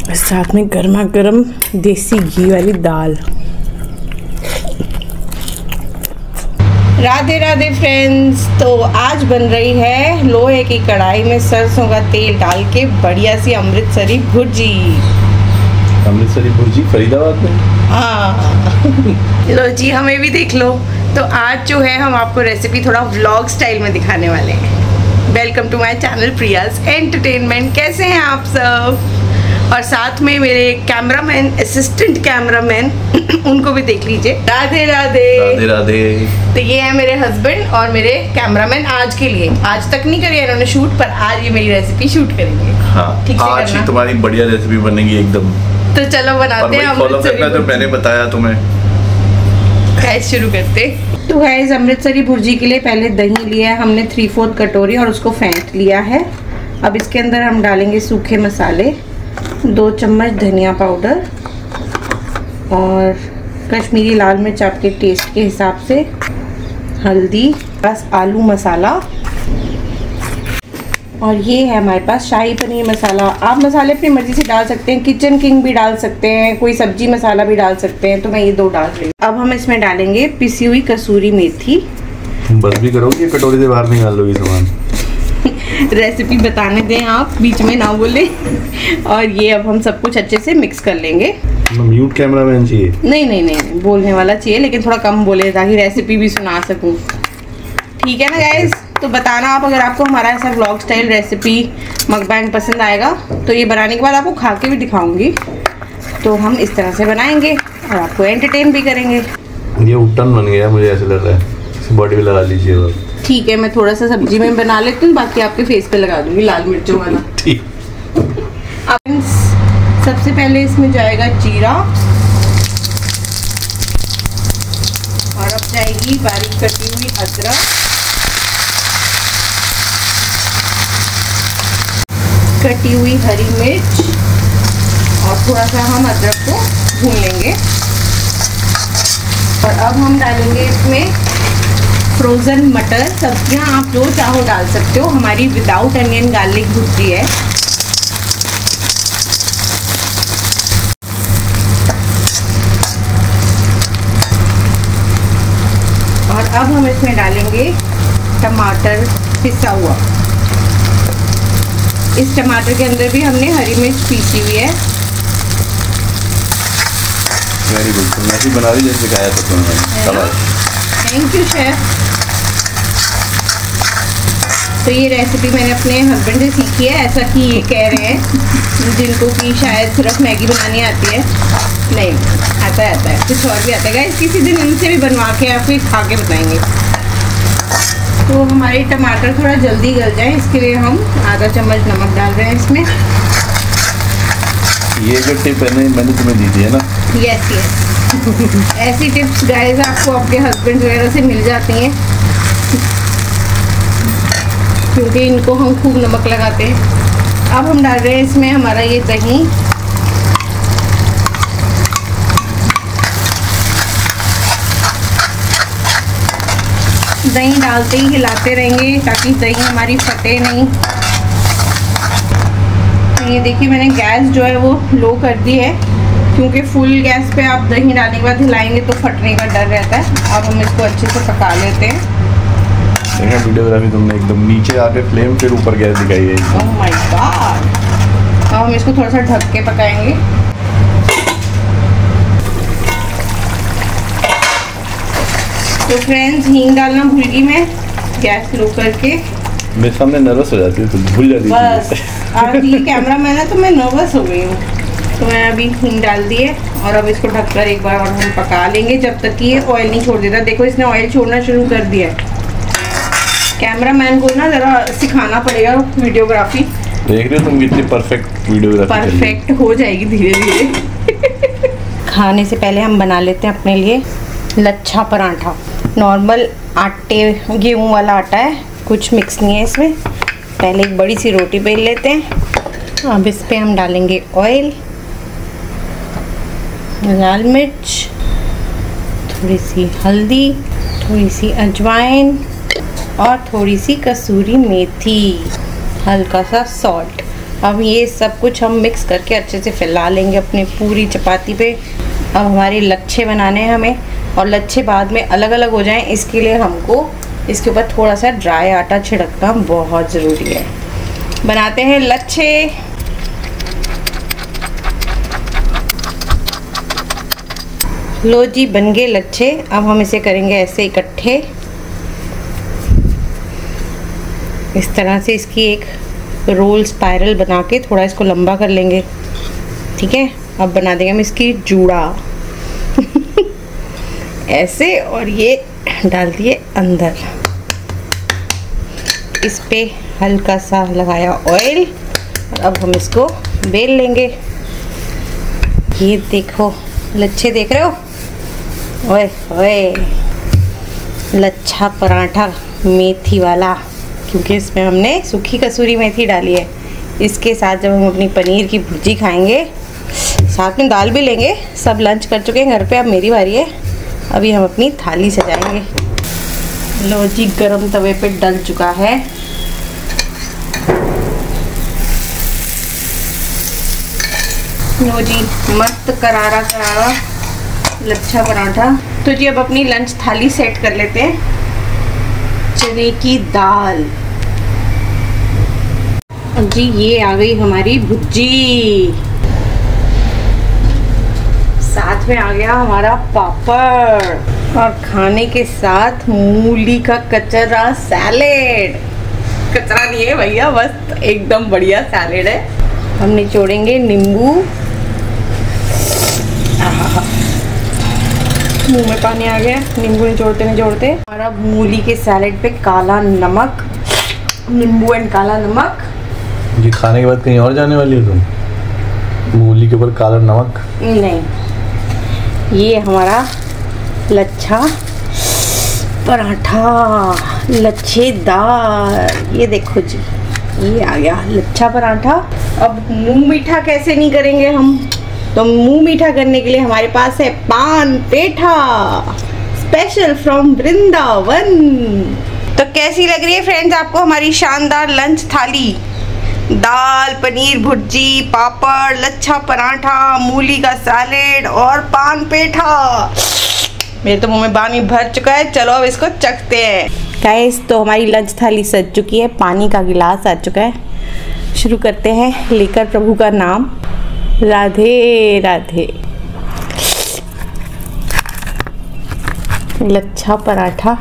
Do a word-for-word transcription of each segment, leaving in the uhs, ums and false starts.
साथ में गर्मा गर्म देसी घी वाली दाल। राधे राधे फ्रेंड्स। तो आज बन रही है लोहे की कढ़ाई में सरसों का तेल डाल के बढ़िया सी अमृतसरी भुर्जी। अमृतसरी भुर्जी फरीदाबाद में। हाँ लो जी, हमें भी देख लो। तो आज जो है हम आपको रेसिपी थोड़ा व्लॉग स्टाइल में दिखाने वाले हैं। Welcome to my channel Priya's entertainment. कैसे हैं आप सब? और साथ में मेरे कैमरामैन, असिस्टेंट कैमरामैन उनको भी देख लीजिए। राधे राधे। राधे राधे। तो ये है मेरे हस्बैंड और मेरे कैमरामैन आज के लिए। आज तक नहीं करी इन्होंने शूट, पर आज ये मेरी रेसिपी शूट करेंगे। हाँ, ठीक से आज ही करना। तुम्हारी बढ़िया रेसिपी बनेगी एकदम। तो चलो बनाते हैं। फॉलो करना जो मैंने बताया तुम्हें। गाइस शुरू करते। तो गाइस अमृतसरी भुर्जी के लिए पहले दही लिया है हमने थ्री फोर्थ कटोरी और उसको फेंट लिया है। अब इसके अंदर हम डालेंगे सूखे मसाले, दो चम्मच धनिया पाउडर और कश्मीरी लाल मिर्च आपके टेस्ट के हिसाब से, हल्दी, बस आलू मसाला, और ये है हमारे पास शाही पनीर मसाला। आप मसाले अपनी मर्जी से डाल सकते हैं, किचन किंग भी डाल सकते हैं, कोई सब्जी मसाला भी डाल सकते हैं। तो मैं ये दो डाल रही हूँ। अब हम इसमें डालेंगे पिसी हुई कसूरी मेथी। बस भी करोगी, कटोरी से बाहर निकाल लोगी सामान। रेसिपी बताने दें आप, बीच में ना बोले। और ये अब हम सब कुछ अच्छे से मिक्स कर लेंगे। म्यूट कैमरामैन चाहिए? नहीं नहीं नहीं, बोलने वाला चाहिए, लेकिन थोड़ा कम बोले ताकि रेसिपी भी सुना सकूं। ठीक है ना गाइस? तो बताना आप, अगर आपको हमारा ऐसा व्लॉग स्टाइल रेसिपी मकबैंग पसंद आएगा तो ये बनाने के बाद आपको खा के भी दिखाऊंगी। तो हम इस तरह से बनाएंगे और आपको एंटरटेन भी करेंगे। ये उट्टन बन गया, मुझे ऐसा लग रहा है। बॉडी भी लगा लीजिए। और ठीक है, मैं थोड़ा सा सब्जी में बना लेती हूँ, बाकी आपके फेस पे लगा दूंगी लाल मिर्चों वाला। ठीक। अब सबसे पहले इसमें जाएगा जीरा और अब जाएगी बारीक कटी हुई अदरक, कटी हुई हरी मिर्च, और थोड़ा सा हम अदरक को भून लेंगे। और अब हम डालेंगे इसमें फ्रोज़न मटर। सब्जियां आप जो चाहो डाल सकते हो। हमारी विदाउट अनियन गार्लिक भुर्जी है। और अब हम इसमें डालेंगे टमाटर पिसा हुआ। इस टमाटर के अंदर भी हमने हरी मिर्च पीसी हुई है। वेरी गुड, तुमने ऐसी बना रही जैसे सिखाया था तुमने। Thank you chef. तो ये रेसिपी मैंने अपने हस्बैंड से सीखी है। ऐसा कि ये कह रहे हैं जिनको कि शायद सिर्फ मैगी बनानी आती है। नहीं, आता है आता है कुछ और भी आता है गाइस। किसी दिन इनसे भी बनवा के आपको खा के बताएंगे। तो हमारे टमाटर थोड़ा जल्दी गल जाए, इसके लिए हम आधा चम्मच नमक डाल रहे हैं इसमें। ये जो टिप है ना, मैंने तुम्हें दी थी है ना? Yes yes. ऐसी टिप्स गाइस आपको आपके हस्बैंड वगैरह से मिल जाती हैं, क्योंकि इनको हम खूब नमक लगाते हैं। अब हम डाल रहे हैं इसमें हमारा ये दही। दही डालते ही हिलाते रहेंगे ताकि दही हमारी फटे नहीं। तो ये देखिए मैंने गैस जो है वो लो कर दी है, क्योंकि फुल गैस पे आप दही डालने के बाद हिलाएंगे तो फटने का डर रहता है। अब हम इसको अच्छे से पका लेते हैं। देखा वीडियोग्राफी तुमने, एकदम नीचे आके फ्लेम, फिर ऊपर गैस दिखाई है। Oh my god. अब हम इसको थोड़ा सा ढक के पकाएंगे। तो फ्रेंड्स, हींग डालना भूल गई मैं, गैस लो करके। मेरे सामने नर्वस हो जाती है, तो भूल जाती है। बस आज ये कैमरा मैन है तो मैं नर्वस हो गई हूँ। तो मैं अभी हींग डाल दी है और अब इसको ढककर एक बार और हम पका लेंगे जब तक कि ये ऑयल नहीं छोड़ देता। देखो इसने ऑयल छोड़ना शुरू कर दिया है। कैमरा मैन को ना ज़रा सिखाना पड़ेगा वीडियोग्राफी। देख रहे हो तुम कितनी परफेक्ट वीडियोग्राफी कर रही हो। परफेक्ट हो जाएगी धीरे धीरे। खाने से पहले हम बना लेते हैं अपने लिए लच्छा पराठा। नॉर्मल आटे, गेहूं वाला आटा है, कुछ मिक्स नहीं है इसमें। पहले एक बड़ी सी रोटी बेल लेते हैं। अब इस पे हम डालेंगे ऑयल, लाल मिर्च, थोड़ी सी हल्दी, थोड़ी सी अजवाइन और थोड़ी सी कसूरी मेथी, हल्का सा सॉल्ट। अब ये सब कुछ हम मिक्स करके अच्छे से फैला लेंगे अपनी पूरी चपाती पे। अब हमारे लच्छे बनाने हैं हमें, और लच्छे बाद में अलग अलग हो जाएं, इसके लिए हमको इसके ऊपर थोड़ा सा ड्राई आटा छिड़कना बहुत ज़रूरी है। बनाते हैं लच्छे। लो जी, बन गए लच्छे। अब हम इसे करेंगे ऐसे इकट्ठे, इस तरह से इसकी एक रोल स्पाइरल बना के थोड़ा इसको लंबा कर लेंगे। ठीक है, अब बना देंगे हम इसकी जूड़ा ऐसे, और ये डाल दिए अंदर। इस पे हल्का सा लगाया ऑयल, और अब हम इसको बेल लेंगे। ये देखो लच्छे, देख रहे हो? ओए ओए, लच्छा पराठा मेथी वाला, क्योंकि इसमें हमने सूखी कसूरी मेथी डाली है। इसके साथ जब हम अपनी पनीर की भुर्जी खाएंगे, साथ में दाल भी लेंगे। सब लंच कर चुके हैं घर पे, अब मेरी बारी है। अभी हम अपनी थाली सजाएंगे। लो जी, गरम तवे पे डल चुका है। लो जी, मस्त करारा करारा लच्छा पराठा। तो जी अब अपनी लंच थाली सेट कर लेते हैं। चने की दाल, जी ये आ गई हमारी भुर्जी, साथ में आ गया हमारा पापड़, और खाने के साथ मूली का कचरा सैलेड। कचरा नहीं है भैया, बस एकदम बढ़िया सैलेड है। हम निचोड़ेंगे नींबू। मुंह में पानी आ गया नींबू निचोड़ते निचोड़ते। और अब मूली के सैलेड पे काला नमक, नींबू एंड काला नमक। ये खाने के बाद कहीं और जाने वाली हो तुम? मूली के ऊपर काला नमक? नहीं, ये हमारा लच्छा पराठा, लच्छेदार। ये देखो जी, ये आ गया लच्छा पराठा। अब मुंह मीठा कैसे नहीं करेंगे हम, तो मुंह मीठा करने के लिए हमारे पास है पान पेठा, स्पेशल फ्रॉम वृंदावन। तो कैसी लग रही है फ्रेंड्स आपको हमारी शानदार लंच थाली? दाल, पनीर भुर्जी, पापड़, लच्छा पराठा, मूली का सैलेड और पान पेठा। मेरे तो मुंह में पानी भर चुका है। चलो अब इसको चखते हैं। गाइस, तो हमारी लंच थाली सज चुकी है, पानी का गिलास आ चुका है। शुरू करते हैं लेकर प्रभु का नाम। राधे राधे। लच्छा पराठा,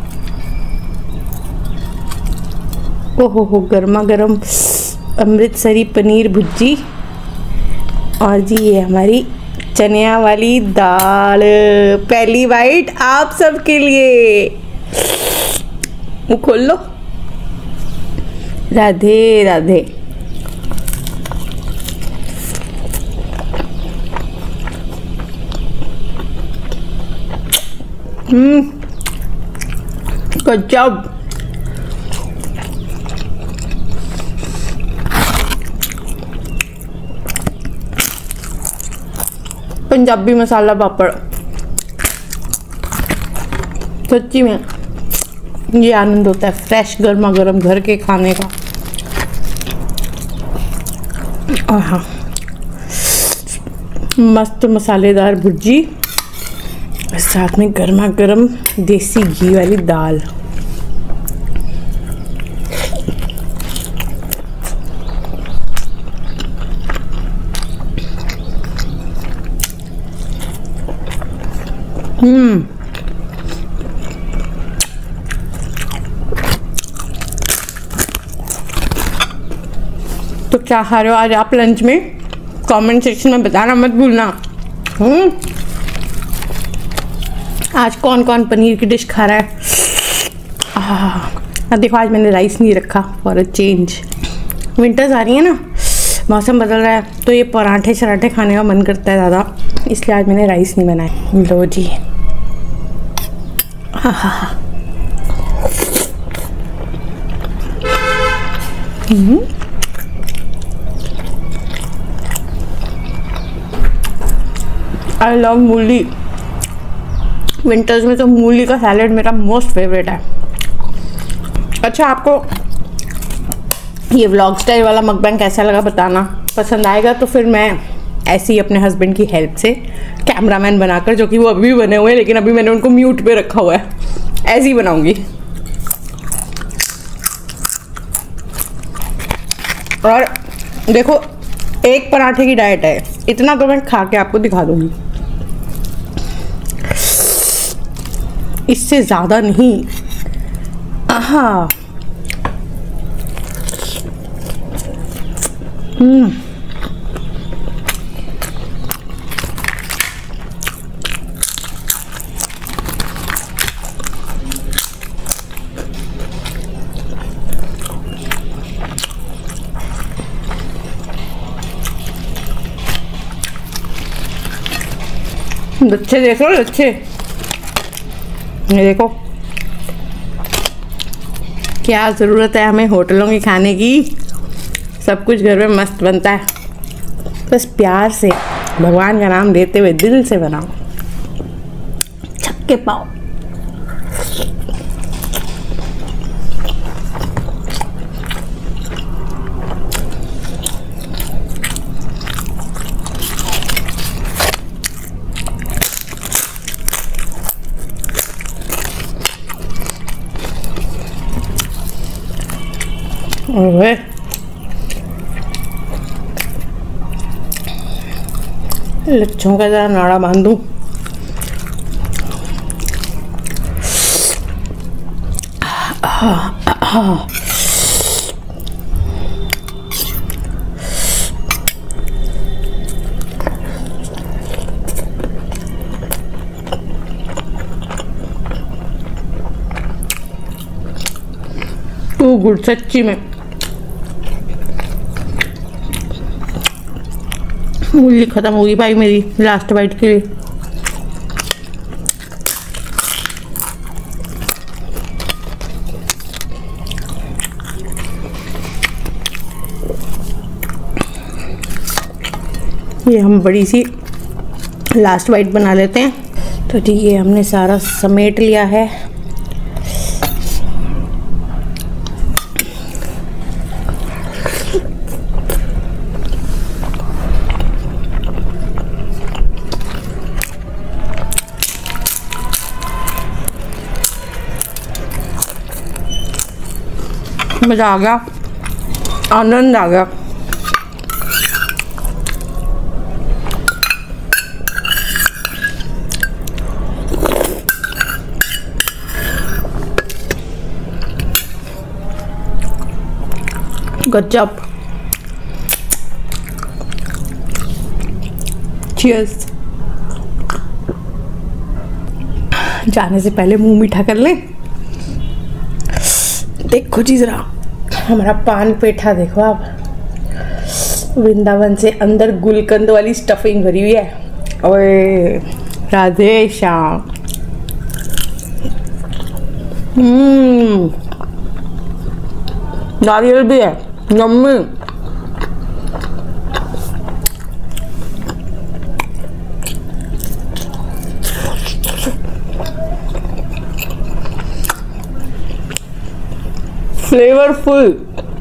ओहो हो, गर्मा गर्म अमृतसरी पनीर भुर्जी, और जी ये हमारी चनिया वाली दाल। पहली बाइट आप सबके लिए, वो खोल लो। राधे राधे। हम्म, गजब। पंजाबी मसाला पापड़, सच्ची में ये आनंद होता है फ्रेश गर्मा गर्म घर के खाने का। और हाँ, मस्त मसालेदार भुर्जी, साथ में गर्मा गर्म देसी घी वाली दाल। हम्म, तो क्या खा रहे हो आज आप लंच में? कमेंट सेक्शन में बताना मत भूलना। हम्म, आज कौन कौन पनीर की डिश खा रहा है? अब देखो, आज मैंने राइस नहीं रखा फॉर अ चेंज। विंटर्स आ रही है ना, मौसम बदल रहा है, तो ये पराठे शराठे खाने का मन करता है ज़्यादा, इसलिए आज मैंने राइस नहीं बनाया। लो जी, हाँ हाँ हाँ। आई लव मूली। विंटर्स में तो मूली का सैलेड मेरा मोस्ट फेवरेट है। अच्छा, आपको ये व्लॉग स्टाइल वाला मकबैंग कैसा लगा बताना। पसंद आएगा तो फिर मैं ऐसे ही अपने हस्बैंड की हेल्प से कैमरामैन बनाकर, जो कि वो अभी भी बने हुए हैं लेकिन अभी मैंने उनको म्यूट पे रखा हुआ है, ऐसे ही बनाऊंगी। और देखो एक पराठे की डाइट है, इतना तो मैं खा के आपको दिखा दूंगी, इससे ज़्यादा नहीं। आहा, हम्म, लच्छे देख लो, लच्छे ये देखो। क्या ज़रूरत है हमें होटलों के खाने की, सब कुछ घर में मस्त बनता है। बस प्यार से भगवान का नाम लेते हुए दिल से बनाओ, छक्के पाओ। ओए लच्छों का जरा नाड़ा बांधूं। टू गुड सच्ची में। मूली खत्म होगी भाई मेरी लास्ट बाइट के लिए। ये हम बड़ी सी लास्ट बाइट बना लेते हैं। तो ठीक है, हमने सारा समेट लिया है। मज़ा आ गया, आनंद आ गया। गजब। चीयर्स। जाने से पहले मुंह मीठा कर ले। देखो जी जरा हमारा पान पेठा देखो आप, वृंदावन से अंदर गुलकंद वाली स्टफिंग भरी हुई है। ओए राधे श्याम। हम्म, नारियल भी है, यम्मी। फ्लेवरफुल।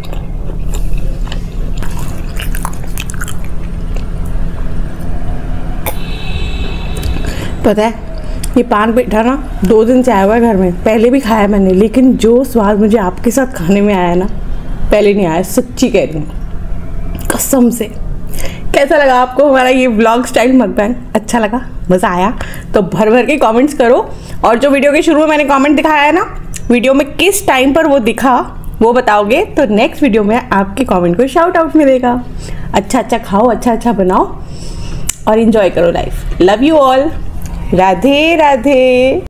पता है ये पान पेठा ना दो दिन से आया हुआ है घर में। पहले भी खाया मैंने, लेकिन जो स्वाद मुझे आपके साथ खाने में आया ना, पहले नहीं आया। सच्ची कह रही हूँ कसम से। कैसा लगा आपको हमारा ये व्लॉग स्टाइल मकबैंग? अच्छा लगा, मज़ा आया? तो भर भर के कमेंट्स करो। और जो वीडियो के शुरू में मैंने कमेंट दिखाया है ना, वीडियो में किस टाइम पर वो दिखा वो बताओगे तो नेक्स्ट वीडियो में आपके कमेंट को शाउट आउट मिलेगा। अच्छा अच्छा खाओ, अच्छा अच्छा बनाओ और एंजॉय करो life. Love you all. Radhe Radhe.